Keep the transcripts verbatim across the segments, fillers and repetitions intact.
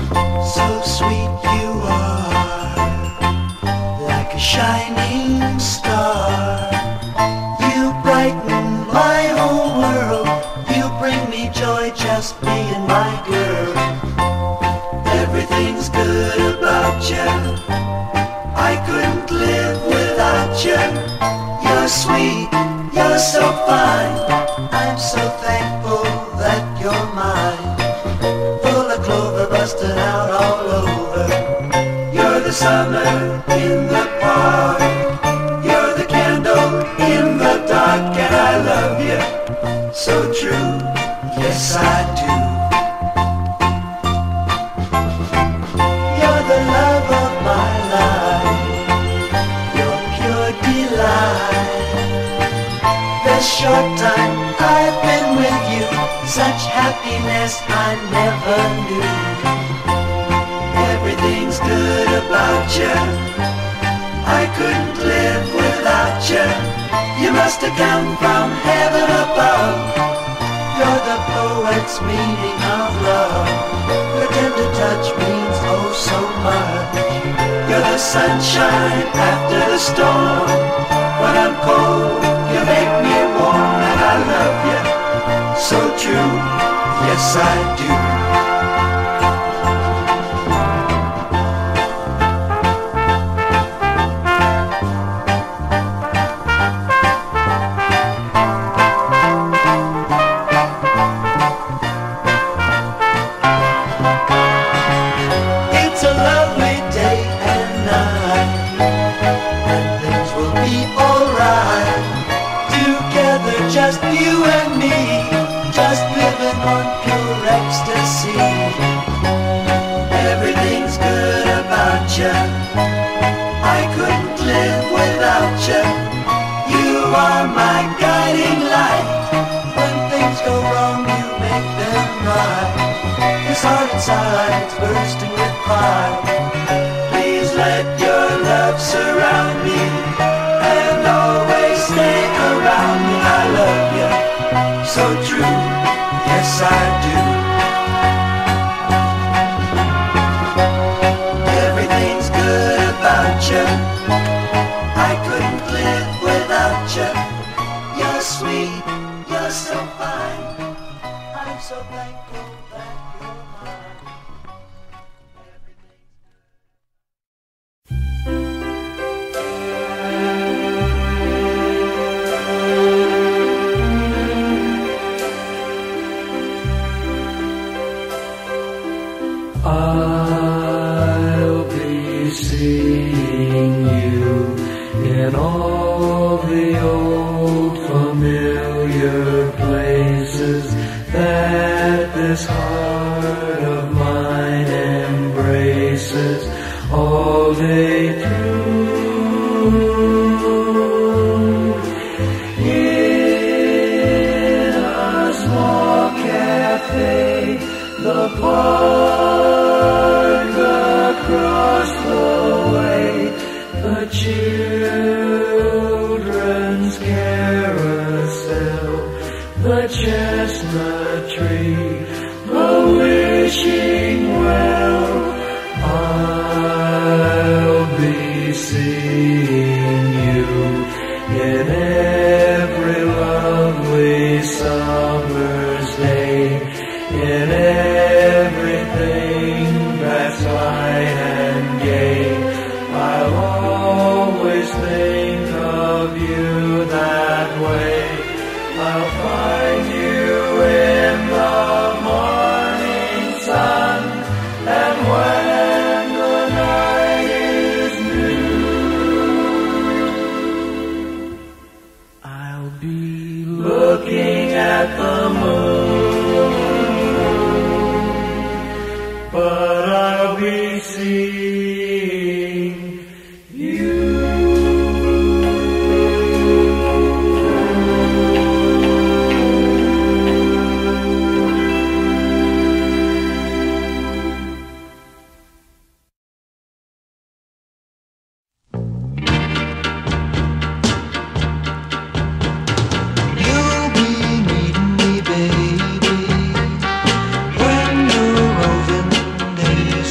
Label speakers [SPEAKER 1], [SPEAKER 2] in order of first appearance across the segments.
[SPEAKER 1] So sweet you are, like a shining star. You brighten my whole world. You bring me joy just being my girl. Everything's good about you. I couldn't live without you. You're sweet, you're so fine. I'm so thankful that you're mine. Full of clover busting out all over. You're the summer in the park. You're the candle in the dark. And I love you so true. Yes, I do. You're the love of my life. You're pure delight. This short time I've been with you, such happiness I never knew. Everything's good about you. I couldn't live without you. You must have come from heaven above. You're the poet's meaning of love. Your tender touch means oh so much. You're the sunshine after the storm. When I'm cold, you make me warm. And I love you so true. Yes, I do. Just you and me, just living on pure ecstasy. Everything's good about you. I couldn't live without you. You are my guiding light. When things go wrong, you make them right. This heart inside's bursting with pride. Please let your love surround me and always stay around me. I love you so true, yes I do. Everything's good about you. I couldn't live without you. You're sweet, you're so fine. I'm so thankful that you're mine.
[SPEAKER 2] I'll be seeing you in all the old familiar places that this heart of mine embraces all day through. In a small cafe, the park across the way, the children's carousel, the chestnut tree, the wishing well. I'll be seeing you in every lovely summer's day, in everything that's light and gay. I'll always think of you that way. I'll find you in the morning sun, and when the night is new, I'll be looking at the moon, but I'll be seeing you.
[SPEAKER 1] You'll be needing me, baby, when the roving days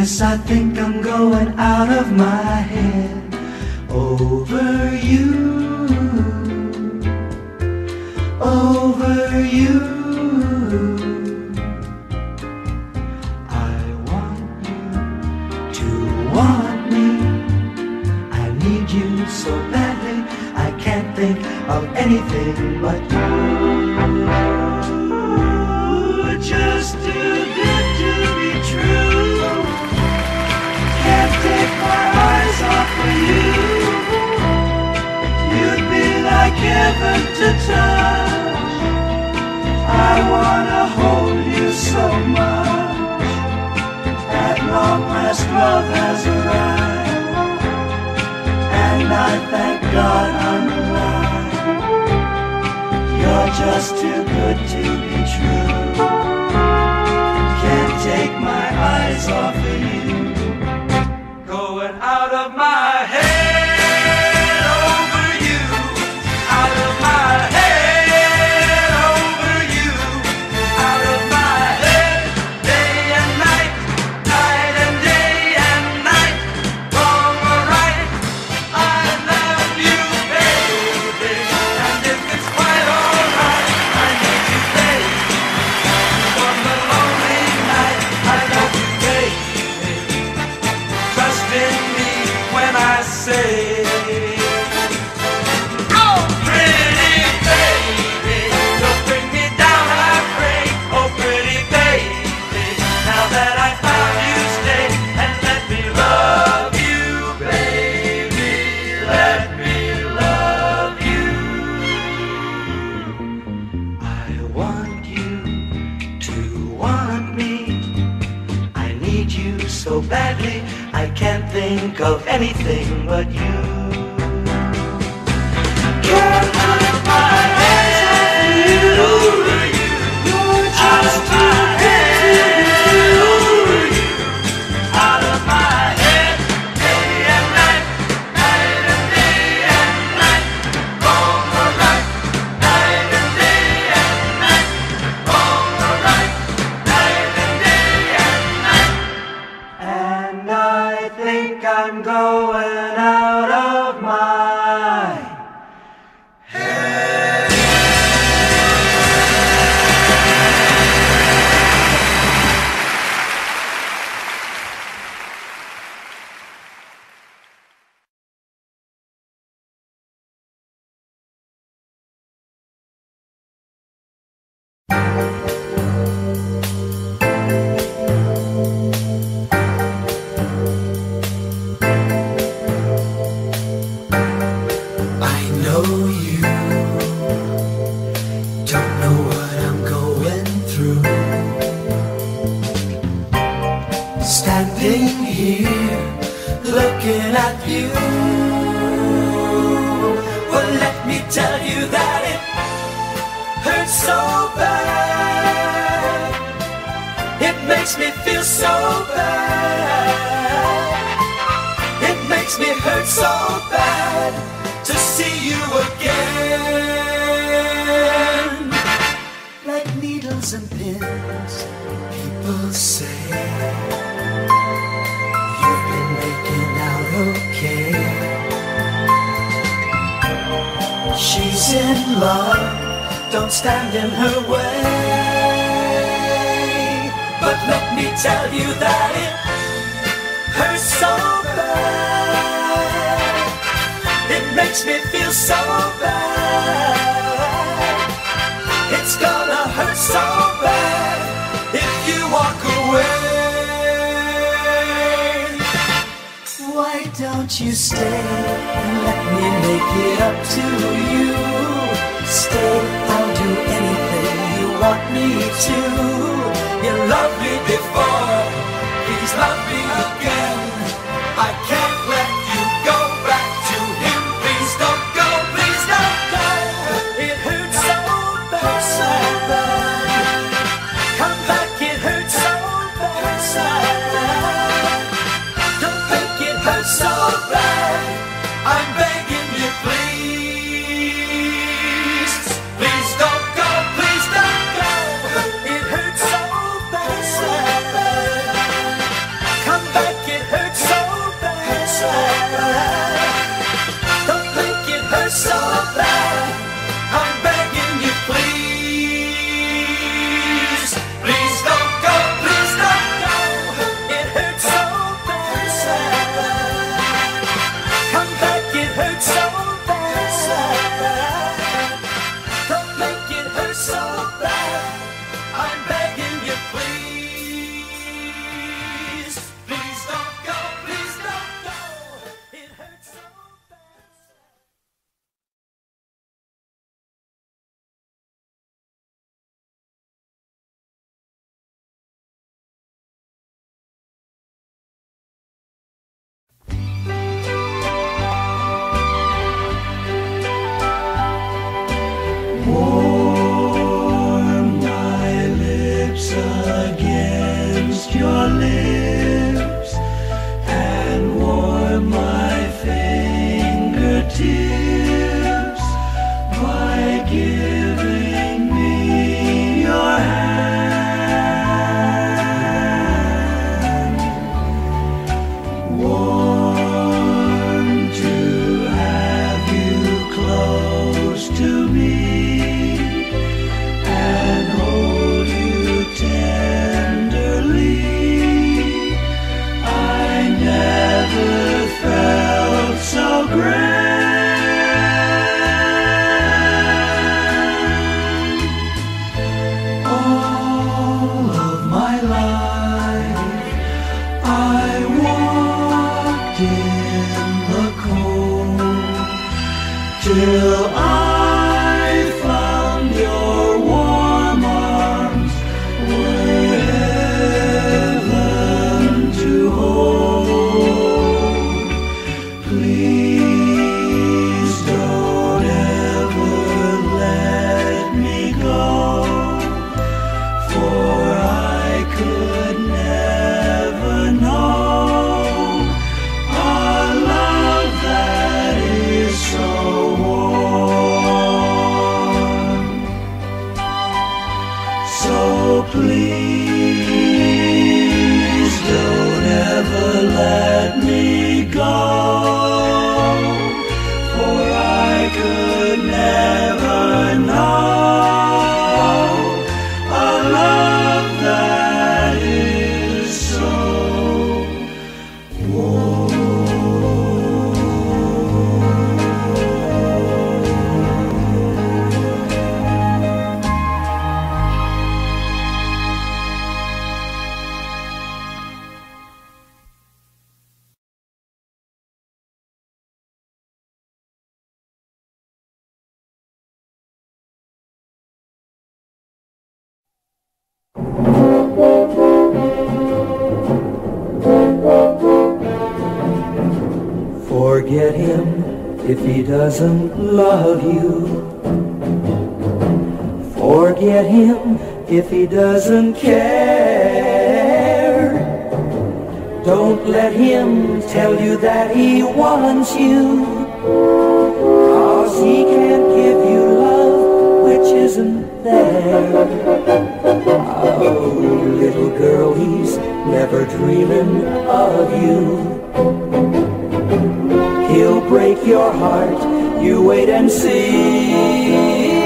[SPEAKER 1] Yes, I think I'm going out of my head over you, over you. I want you to want me. I need you so badly, I can't think of anything but you. Just too good to be true. Can't take my eyes off of you. You'd be like heaven to touch. I wanna hold you so much. At long last love has arrived, and I thank God I'm alive. You're just too good to be true. Can't take my eyes off of you. Going out of my head over you, out of my head over you, out of my head day and night, night and day and night, wrong or right, I love you baby, and if it's quite alright, I need you baby, from the lonely night, I love you baby, trust in me when I say, oh pretty baby, don't bring me down I pray, oh pretty baby, now that I found you stay, and let me love you baby, let me love you. I want you to want me. I need you so badly, I can't think of anything but you. Can't put my hands over you. You're just too good over you. Out of my head, day and night, night and day and night, wrong or right, night and day and night, wrong or right, night and day and night. And I think I'm going out of my head. I know you don't know what I'm going through. Standing here looking at you. Well, let me tell you that it hurts so bad. It makes me feel so bad. It makes me hurt so bad to see you again. Like needles and pins, people say you've been making out okay. She's in love, don't stand in her way. But let me tell you that it hurts so bad. It makes me feel so bad. It's gonna hurt so bad if you walk away. Why don't you stay and let me make it up to you? Stay, I'll do anything you want me to. You loved me before, please love me again. I can't let you go back to him. Please don't go, please don't go. It hurts so bad, so bad. Come back, it hurts so bad, so bad. Don't make it hurt so bad. I'm begging you, please. Please don't go, please don't go. It hurts till I found your warm arms were heaven to hold. Please don't ever let me go, for I could never know a love that is so warm. So please don't ever let me go, for I could never know a love that is so warm. Forget him if he doesn't love you. Forget him if he doesn't care. Don't let him tell you that he wants you, 'cause he can't give you love which isn't there. Oh, little girl, he's never dreaming of you. He'll break your heart, you wait and see.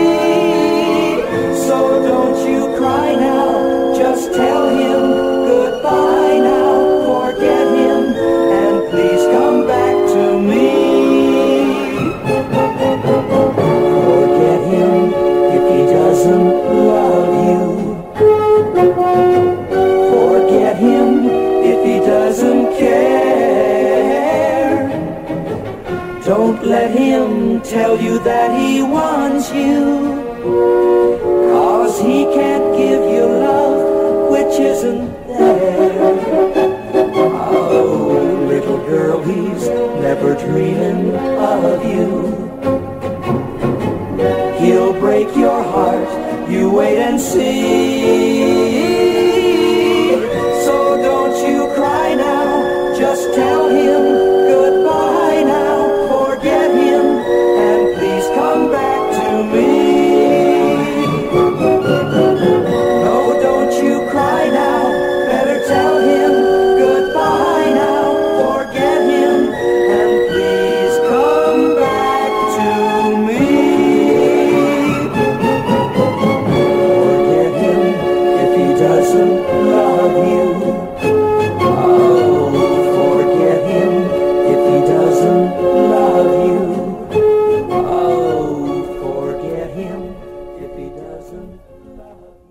[SPEAKER 1] So don't you cry now, just tell him goodbye now. Forget him and please come back to me. Forget him if he doesn't love you. Forget him if he doesn't care. Don't let him tell you that he wants you, 'cause he can't give you love which isn't there. Oh, little girl, he's never dreaming of you. He'll break your heart, you wait and see. So don't you cry now, just tell him goodbye now. Forget him and please come back to me. No, don't you cry now, better tell him goodbye now. Forget him and please come back to me. Forget him if he doesn't love you. Oh, forget him if he doesn't love you. Oh, forget him if he doesn't love you.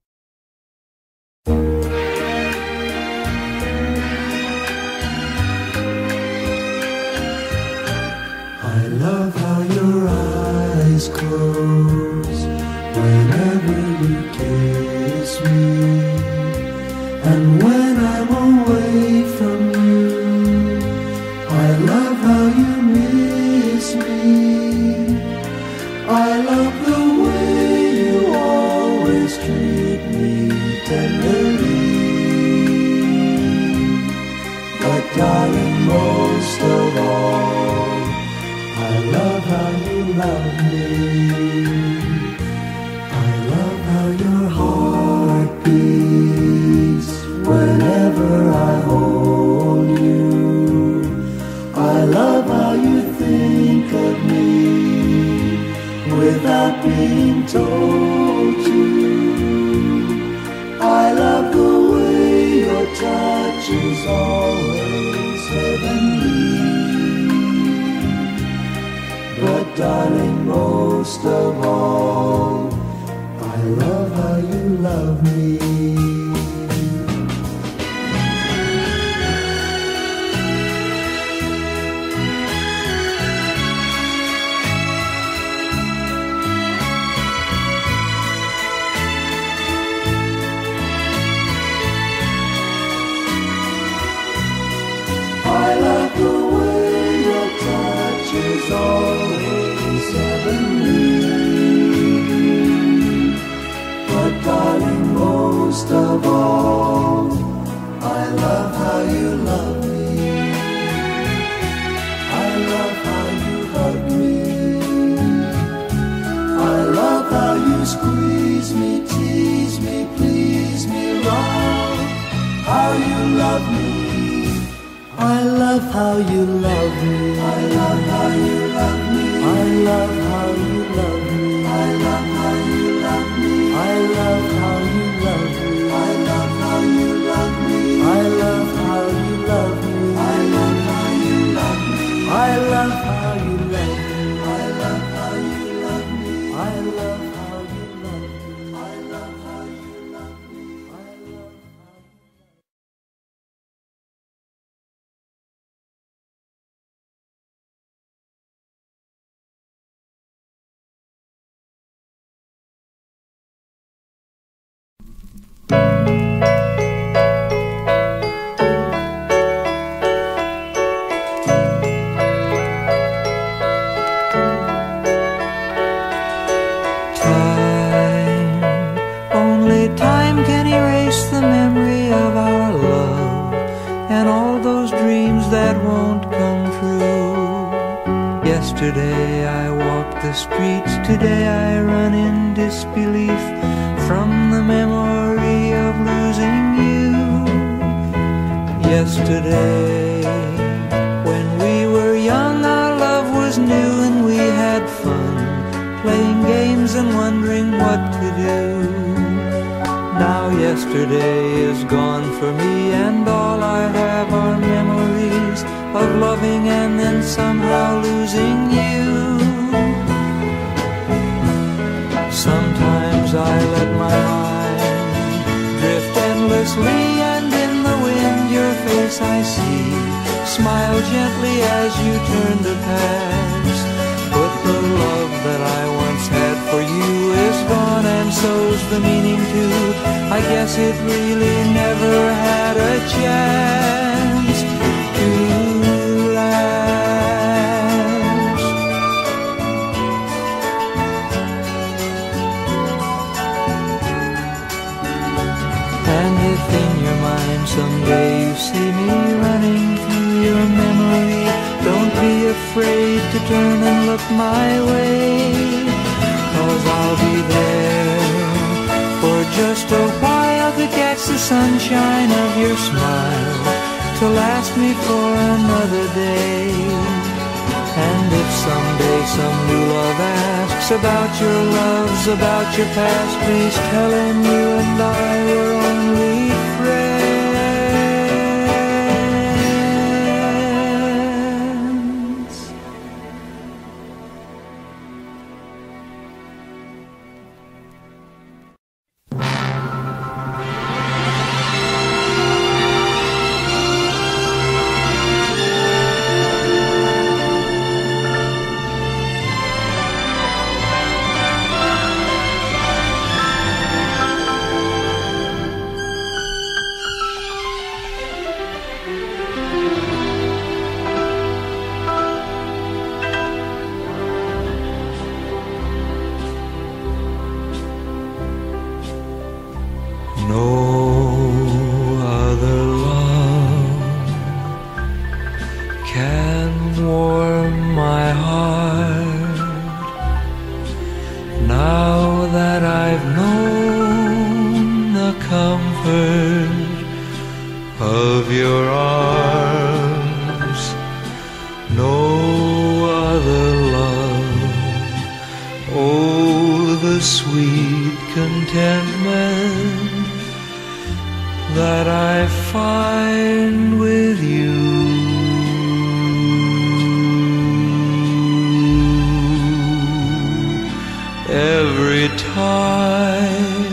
[SPEAKER 1] I love how your eyes close whenever you kiss me, and when I'm away from you, I love how you miss me. I love the way you always treat me tenderly. But darling, most of all, I love how you love me. I love how your heart beats whenever I hold you. I love how you think of me without being told to. I love the way your touch is always heavenly. But darling, most of all, I love how you love me. most of all, I love how you love me. I love how you hug me. I love how you squeeze me, tease me, please me, love how you love me. I love how you love me. I love how you love me. I love how you love me. I love how you love me. I love how you love me. I love how you love me. I love how you love me. I love how you love me. I love how you love me. I love how you love me. I love how you love me. I love how you love me. I love how you
[SPEAKER 3] Yesterday I walked the streets, today I run in disbelief from the memory of losing you. Yesterday, when we were young, our love was new and we had fun, playing games and wondering what to do. Now yesterday is gone for me and all I have are memories of loving and then somehow losing you. Sometimes I let my mind drift endlessly, and in the wind your face I see. Smile gently as you turn to pass, but the love that I once had for you is gone, and so's the meaning too. I guess it really never had a chance to last. And if in your mind someday you see me running through your memory, don't be afraid to turn and look my way, 'cause I'll be there for just a while to catch the sunshine of your smile, to last me for another day. And if someday some new love asks about your loves, about your past, please tell him you and I were only friends. No other love can warm my heart now that I've known the comfort of your arms. No other love, oh, the sweet contentment that I find with you. Every time,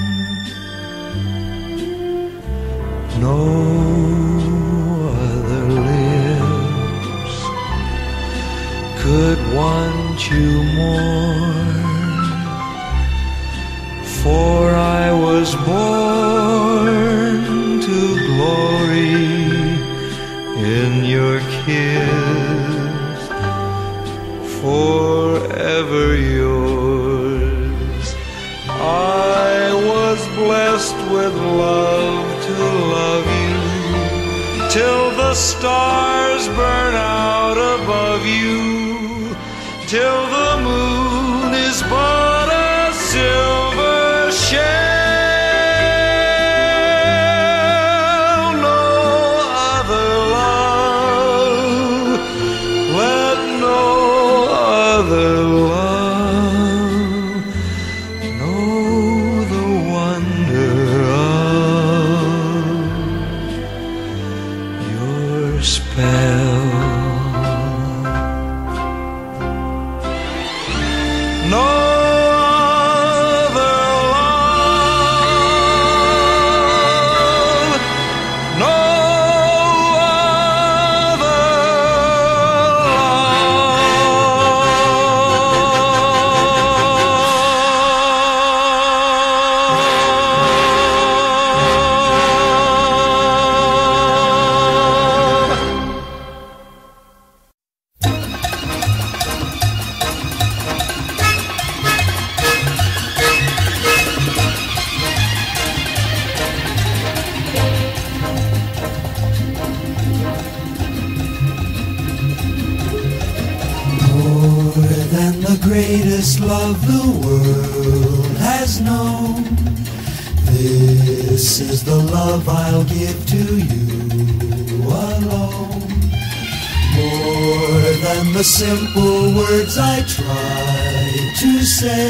[SPEAKER 3] no other lips could want you more, for I was born to glory in your kiss, forever yours. I was blessed
[SPEAKER 4] with love to love you, till the stars burn out above you, till the moon is but a silver shell. No other love, let no other love know the wonder of your spell. No other love, no other
[SPEAKER 1] More than the greatest love the world has known, this is the love I'll give to you alone. More than the simple words I try to say,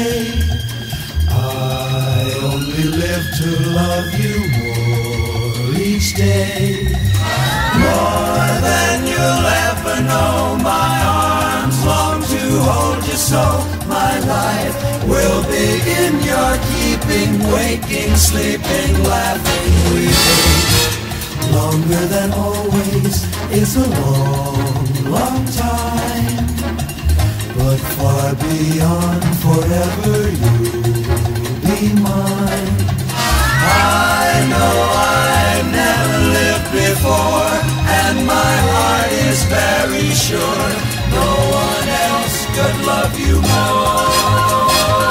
[SPEAKER 1] I only live to love you more each day. More than you'll ever know, my arms long to hold you so. My life will be in your keeping, waking, sleeping, laughing, weeping. Longer than always is a long, long time, but far beyond forever you'll be mine. I know I've never lived before, and my heart is very sure no one else could love you more.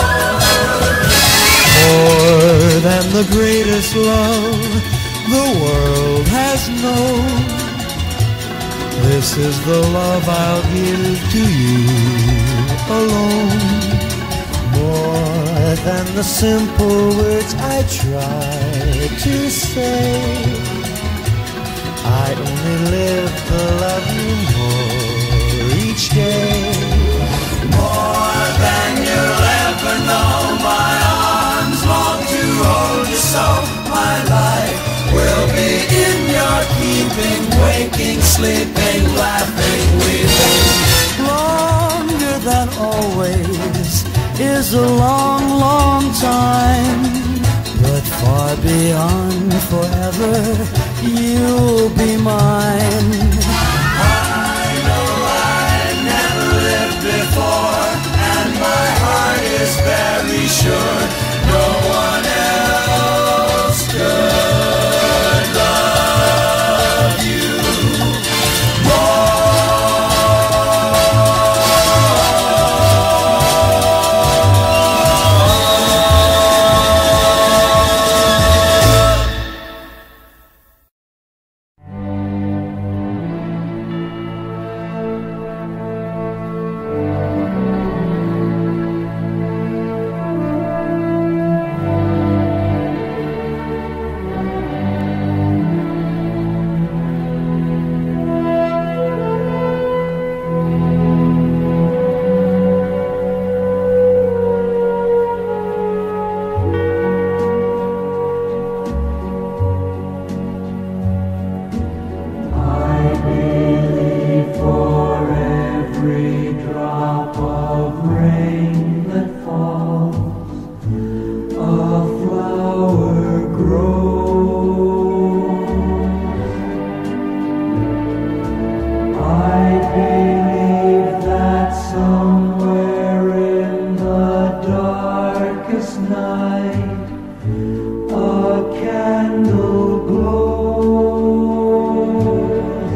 [SPEAKER 1] More than the greatest love the world has known, this is the love I'll give to you alone. More than the simple words I try to say, I only live to love you more each day. More than you'll ever know, my arms long to hold you so. My life will be in your keeping, waking, sleeping, laughing, weeping. Longer than always is a long, long time, but far beyond forever you'll be mine. I know I never lived before, and my heart is very sure no one else could love you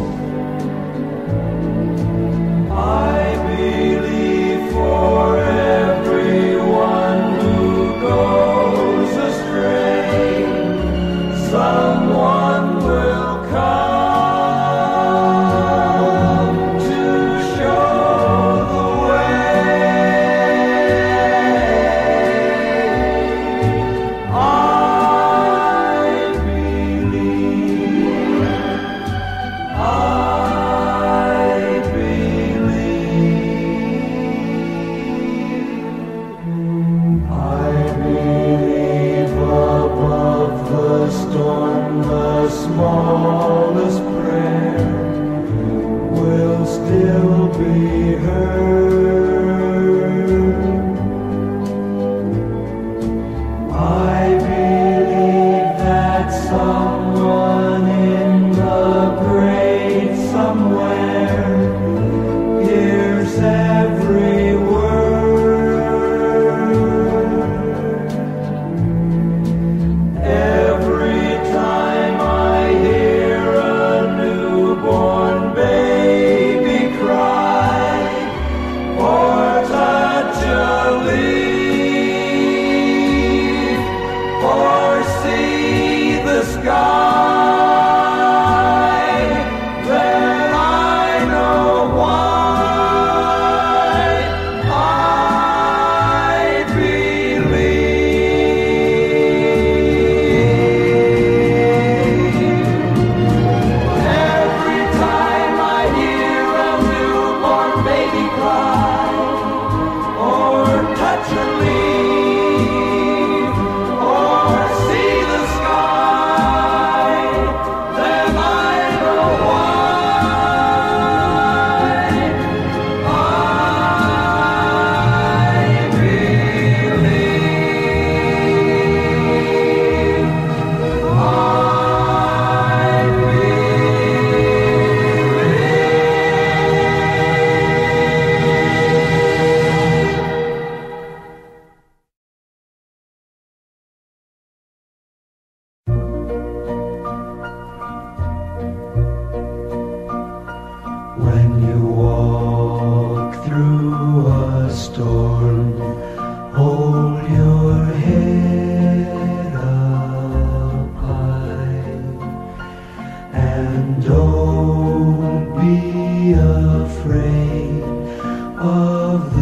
[SPEAKER 1] forever.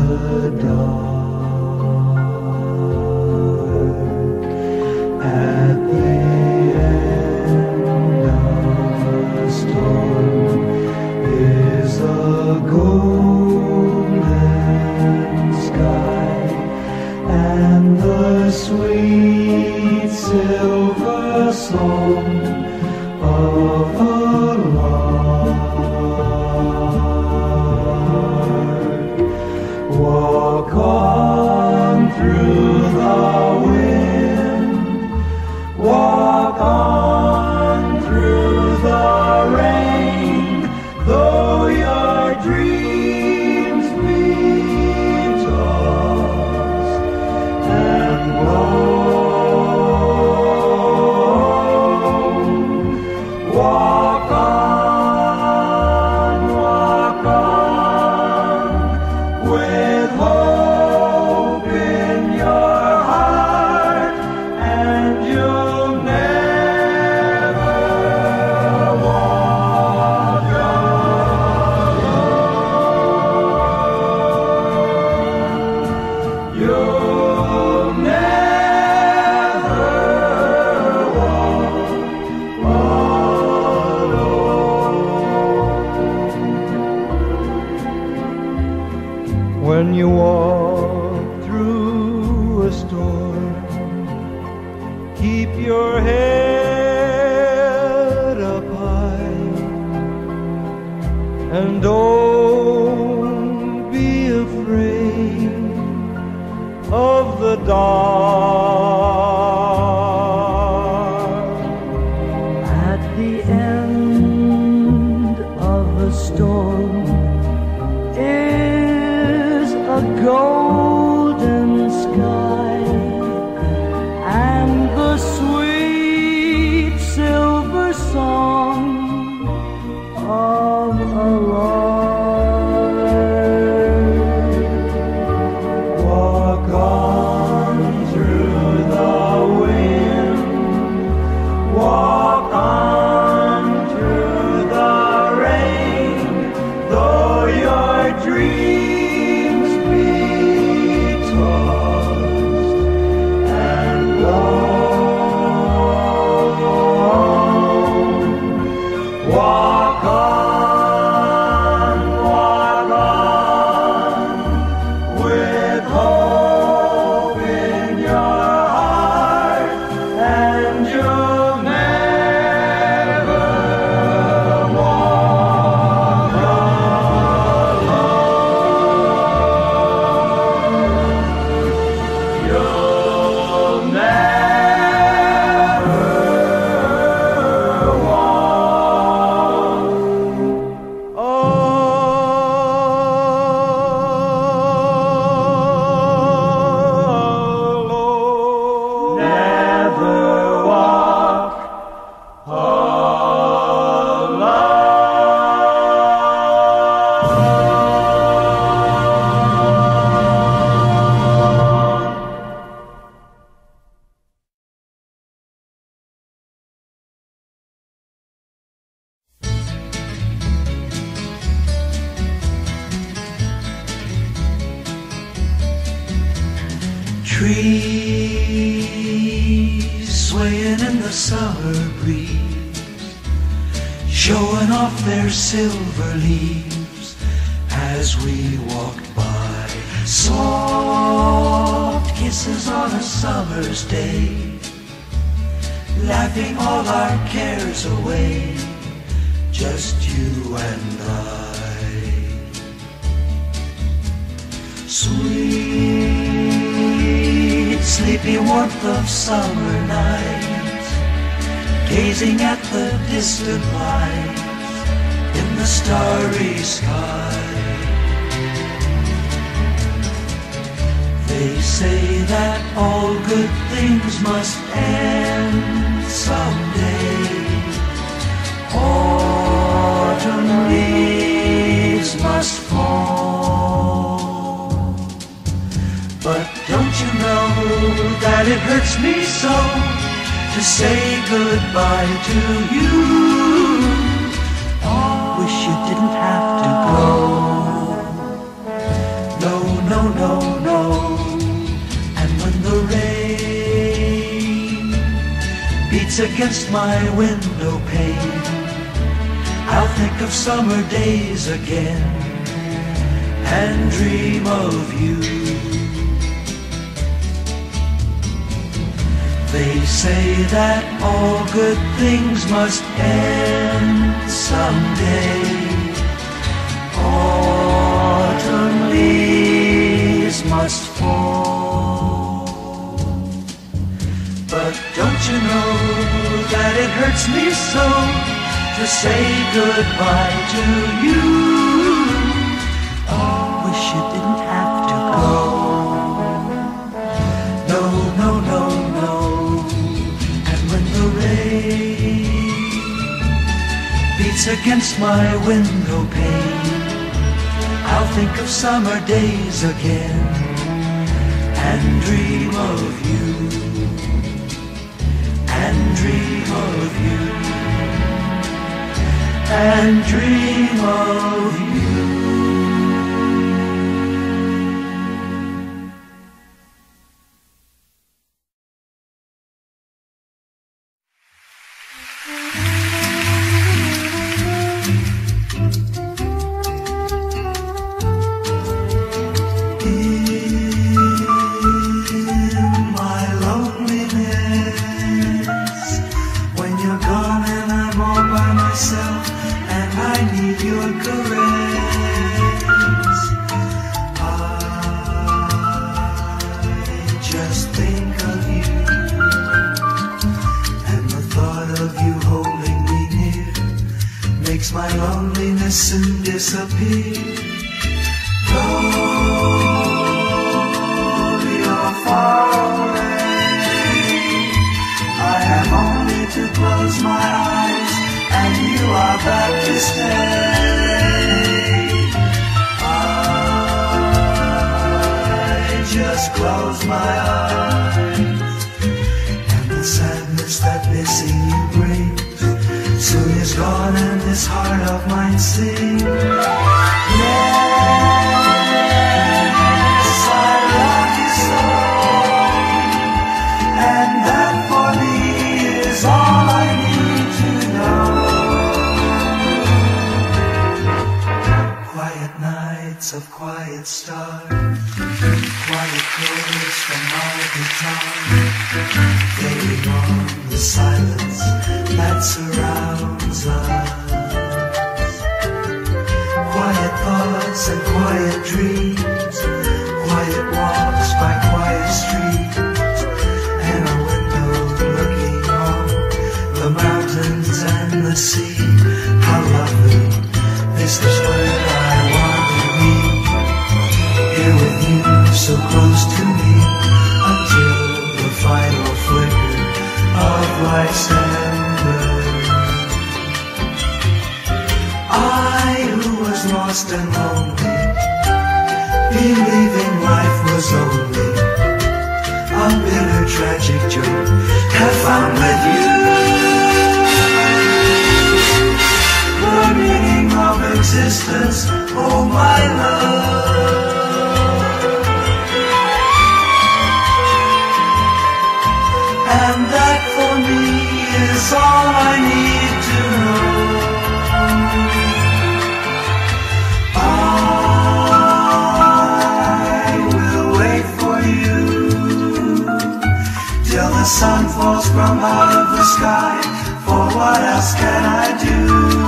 [SPEAKER 1] the dark. At the end of the storm is a golden sky and the sweet silver song of a lark. Walk on through the wind, walk on through the rain, though your dreams be tossed and blown. Walk on, walk on, with hope in your heart, and you'll never walk alone. You'll never walk alone. When you walk through a storm, keep your head up high, and don't be afraid of the dark.
[SPEAKER 3] At the end of a storm is a golden sky and the sweet silver song of a lark.
[SPEAKER 1] Walk on through the wind, walk on through the rain, though your dreams be tossed and blown. Walk on, walk on, with hope in your heart, and you'll never walk alone. You'll never walk alone. Never walk alone.
[SPEAKER 5] Trees swaying in the summer breeze, showing off their silver leaves as we walked by. Soft kisses on a summer's day, laughing all our cares away, just you and I. Sweet, sleepy warmth of summer nights, gazing at the distant lights in the starry sky. They say that all good things must end someday. Autumn leaves must fall, but don't you know that it hurts me so to say goodbye to you? Wish you didn't have to go. No, no, beats against my window pane. I'll think of summer days again and dream of you. They say that all good things must end someday. Autumn leaves must fall. But don't you know that it hurts me so to say goodbye to you? Oh, wish you didn't have to go. No, no, no, no. And when the rain beats against my window pane, I'll think of summer days again and dream of you, and dream of you, and dream of you. My loneliness soon disappear. Though you're far away, I have only to close my eyes and you are back to stay. I just close my eyes, and the sadness that missing you brings soon is gone, and this heart of mine sings. Yes, I love you so, and that for me is all I need to know. Quiet nights of quiet stars, quiet chords from my guitar, fading on the silence that surrounds us. Quiet thoughts and quiet dreams, quiet walks by quiet streets, and a window looking on the mountains and the sea. How lovely, this is where I want to be, here with you so close to me, until the final flicker of life's ember. I, who was lost and lonely, believing life was only a bitter tragic joke, have found with you the meaning of existence, oh my love. And that for me is all I need to know. I will wait for you till the sun falls from out of the sky, for what else can I do?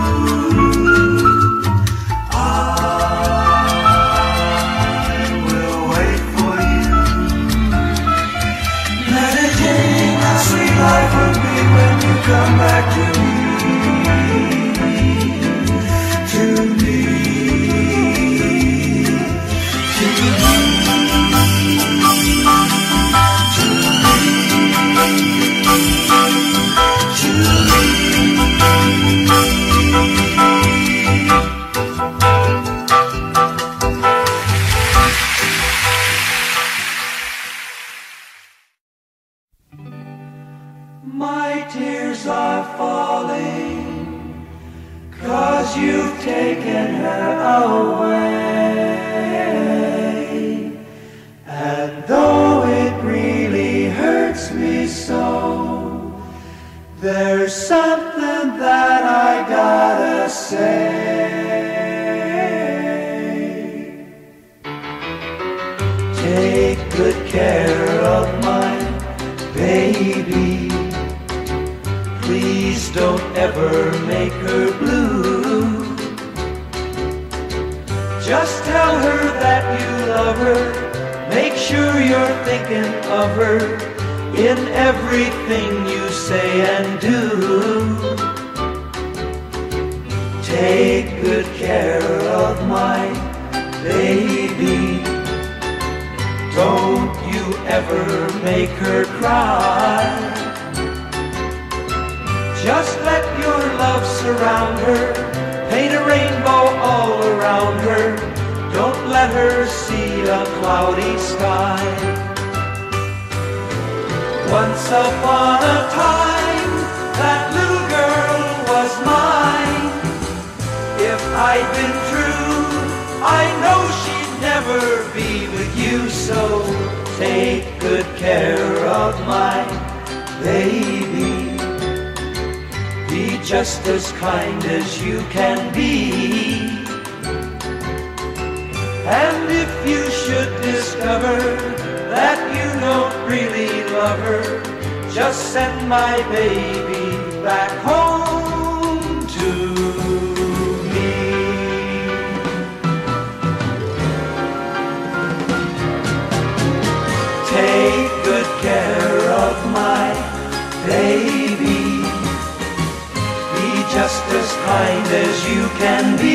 [SPEAKER 5] I will wait for you, meditating how sweet life would be when you come back to me, to me, to me, to me, my tears are falling, 'cause you've taken her away. And though it really hurts me so,
[SPEAKER 1] There's something that I gotta say. Take good care of my baby. Please don't ever make her blue. Just tell her that you love her. Make sure you're thinking of her in everything you say and do. Take good care of my baby. Don't you ever make her cry. Just let your love surround her. Paint a rainbow all around her. Don't let her see a cloudy sky. Once upon a time, that little girl was mine. If I'd been true, I know she'd never be with you. So take good care of my baby. Be just as kind as you can be. And if you should discover that you don't really love her, just send my baby back home to me. Take good care of my baby. Be just as kind as you can be.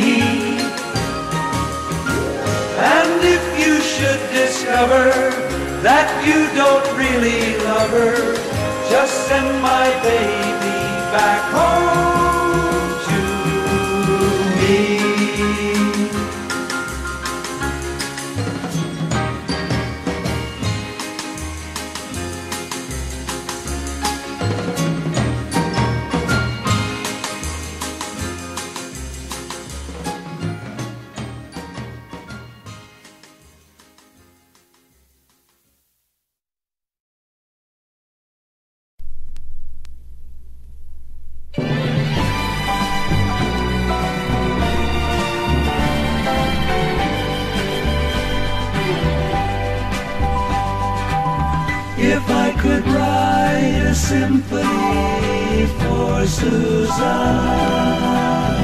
[SPEAKER 1] And if you should discover that you don't really love her, just send my baby back home to me. If I could write a symphony for Suzanne,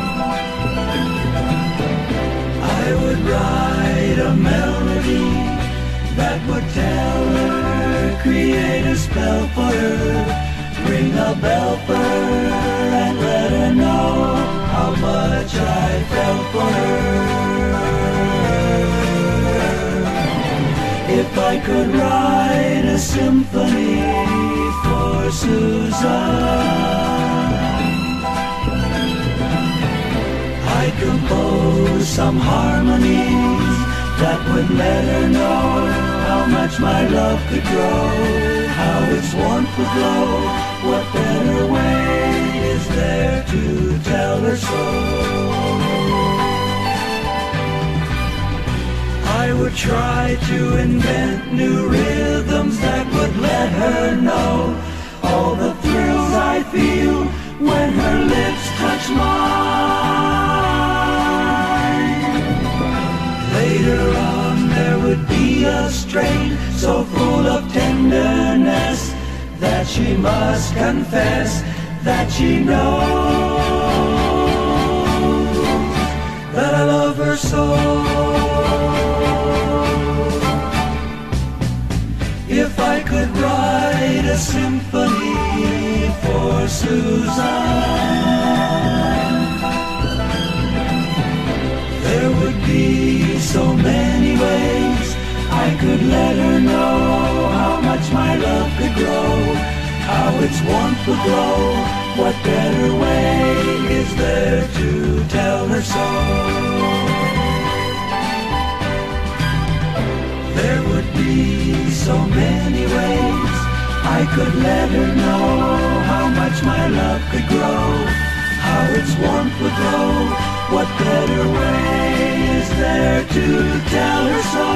[SPEAKER 1] I would write a melody that would tell her, create a spell for her, ring a bell for her, and let her know how much I felt for her. If I could write a symphony for Suzanne, I'd compose some harmonies that would let her know how much my love could grow, how its warmth would glow. What better way is there to tell her so? I would try to invent new rhythms that would let her know all the thrills I feel when her lips touch mine. Later on there would be a strain so full of tenderness that she must confess that she knows that I love her so. If I could write a symphony for Suzanne, there would be so many ways I could let her know how much my love could grow, how its warmth would glow. What better way is there to tell her so? There would be so many ways I could let her know how much my love could grow, how its warmth would glow. What better way is there to tell her so?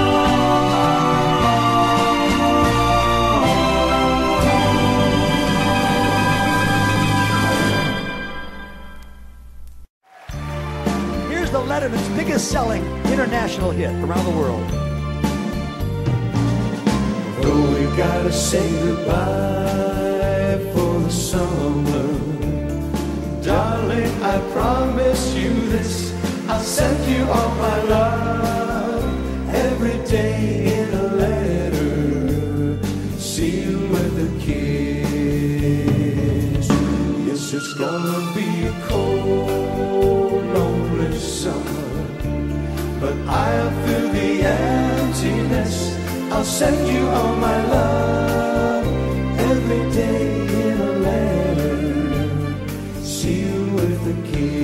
[SPEAKER 6] hit around the world.
[SPEAKER 2] Though we gotta say goodbye for the summer, darling, I promise you this, I'll send you all my love every day in a letter, sealed with a kiss. Yes, it's gonna be a cold, lonely summer, but I'll fill the emptiness. I'll send you all my love every day in a letter, sealed with a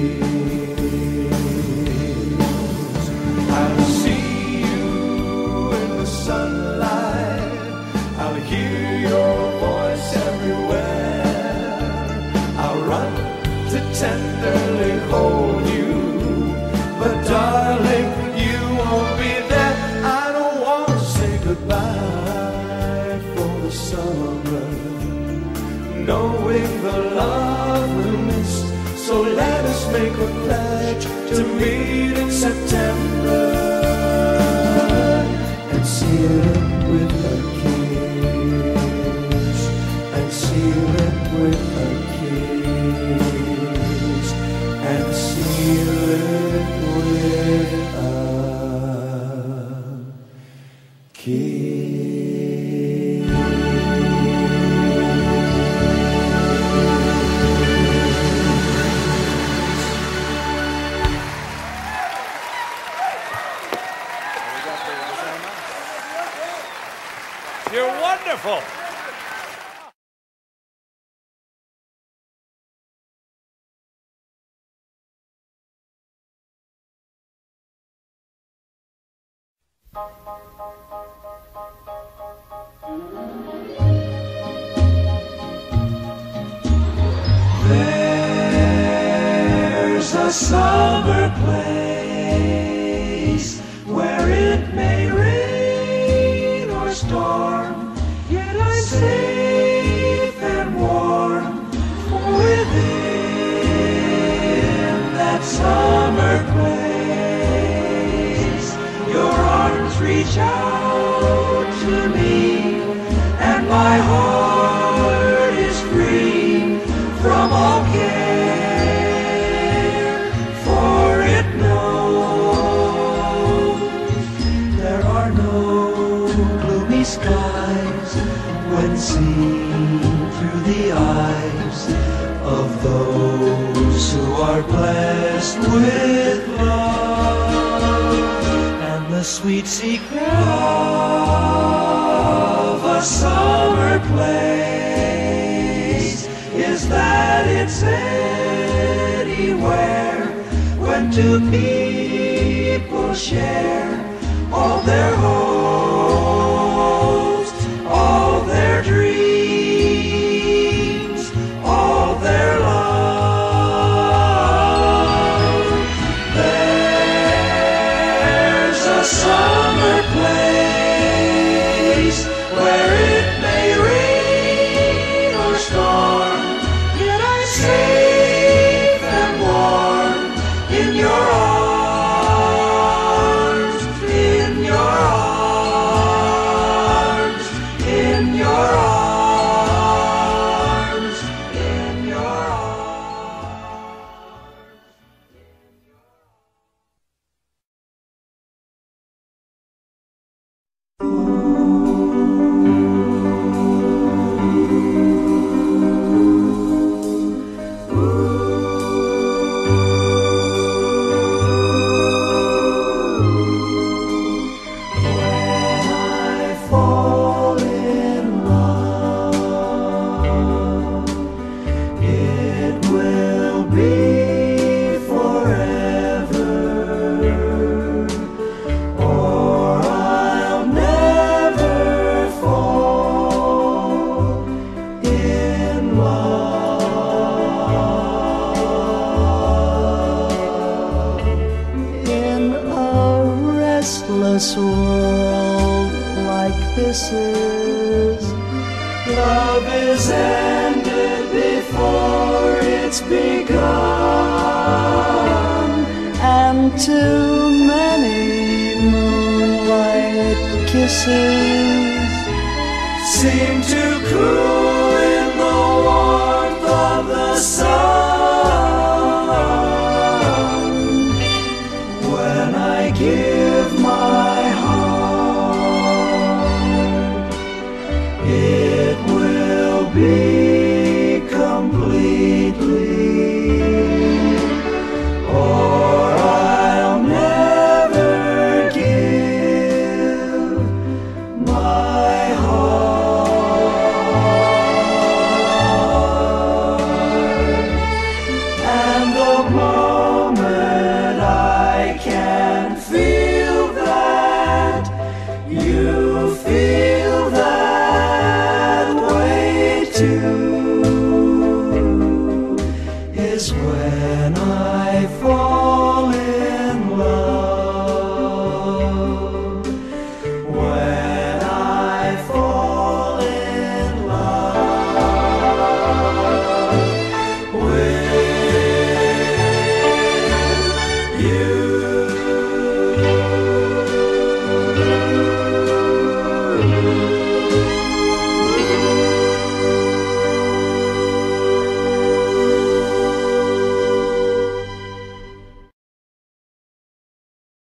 [SPEAKER 2] kiss. I'll see you in the sunlight, I'll hear your voice everywhere, I'll run to tenderly hold you, but darling, you won't be there. I don't want to say goodbye for the summer, knowing the love we'll miss. So let us make a pledge to meet in September and seal it with a kiss, and seal it with a kiss, and seal it with a kiss.
[SPEAKER 6] You're wonderful.
[SPEAKER 1] There's a summer place where it may rain or storm, yet I'm safe and warm within that summer place. Your arms reach out to me, and my heart is free from all care, for it knows there are no gloomy skies when seen through the eyes of those who are blessed with love. And the sweet secret of a summer place is that it's anywhere when two people share all their hopes, all their dreams, all their love. There's a summer place where it may rain or storm, yet I'm safe and warm in your arms, in your arms, in your arms, in your arms. When I fall in love, it will be forever, or I'll never fall in love. In a restless world like this is, love is ended before it's begun, and too many
[SPEAKER 3] kisses
[SPEAKER 2] seem to cool in the warmth of the sun.